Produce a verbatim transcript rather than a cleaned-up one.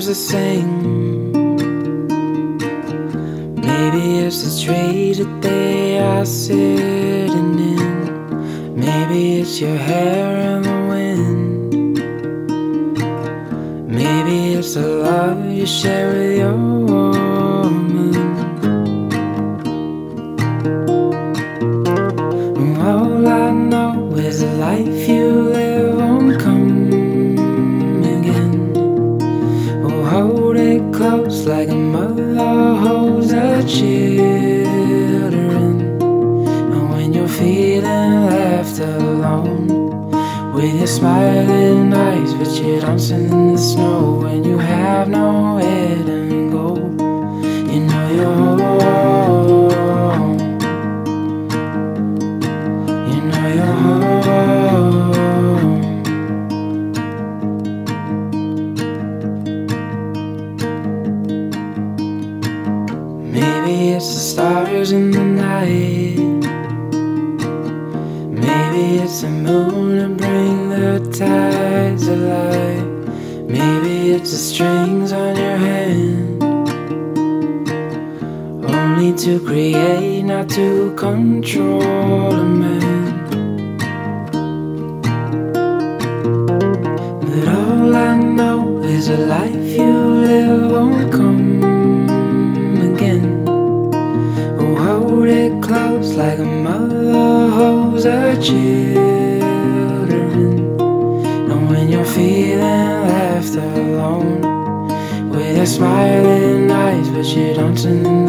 to sing. Maybe it's the tree that they are sitting in. Maybe it's your hair in the wind. Maybe it's the love you share with your woman. All I know is the life you live won't come again. Oh, hold it close like a mother holds her children. And when you're feeling left alone, with your smiling eyes but you're dancing in the snow, when you have nowhere to go, you know you're home. You know you're home. Maybe it's the stars in the night. Maybe it's the moon to bring the tides of light. Maybe it's the strings on your hand, only to create, not to control a man. But all I know is a life you live won't come again. Oh, hold it close like a mother holds her children. And when you're feeling left alone, with your smiling eyes but you're dancing in